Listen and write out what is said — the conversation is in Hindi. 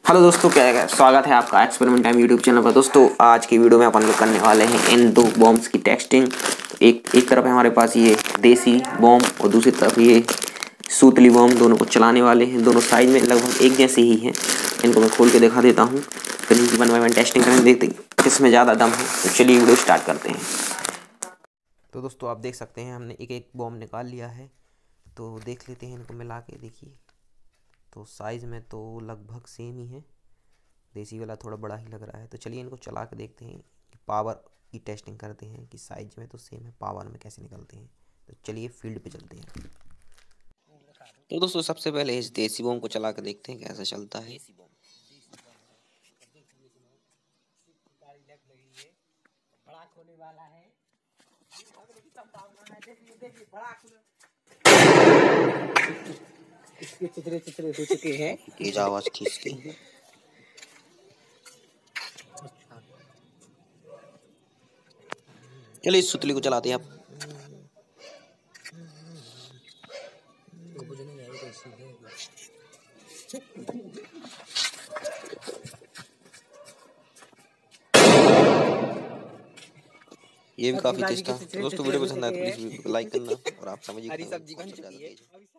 हेलो दोस्तों, क्या स्वागत है आपका एक्सपेरिमेंट टाइम यूट्यूब चैनल पर। दोस्तों आज की वीडियो में अपन लोग करने वाले हैं इन दो बॉम्ब्स की टेस्टिंग। एक तरफ है हमारे पास ये देसी बॉम्ब और दूसरी तरफ ये सूतली बॉम्ब। दोनों को चलाने वाले हैं। दोनों साइज में लगभग एक जैसे ही हैं। इनको मैं खोल के दिखा देता हूँ, फिर इनकी 1 बाय 1 टेस्टिंग करेंगे, देखते हैं किसमें ज़्यादा दम है। तो चलिए वीडियो स्टार्ट करते हैं। तो दोस्तों आप देख सकते हैं हमने एक एक बॉम्ब निकाल लिया है। तो देख लेते हैं इनको मिला के। देखिए तो साइज़ में तो लगभग सेम ही है, देसी वाला थोड़ा बड़ा ही लग रहा है। तो चलिए इनको चला के देखते हैं, पावर की टेस्टिंग करते हैं कि साइज में तो सेम है, पावर में कैसे निकलते हैं। तो चलिए फील्ड पे चलते हैं। तो दोस्तों सबसे पहले इस देसी बॉम्ब को चला के देखते हैं कैसा चलता है। इसके चित्रे चित्रे हो चुके हैं। तेज आवाज खींच के चलिए इस सुतली को चलाते हैं आप। ये भी काफी तेज था। दोस्तों वीडियो पसंद आए तो प्लीज वीडियो को लाइक करना और आप समझिए हरी सब्जी बन चुकी है।